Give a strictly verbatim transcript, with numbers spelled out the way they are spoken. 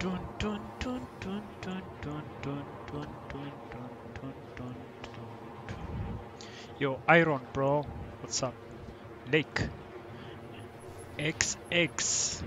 Dun, dun, dun, dun, dun, dun, dun, dun, dun, dun, dun, dun, dun. Yo, Iron, bro. What's up? Lake. X X.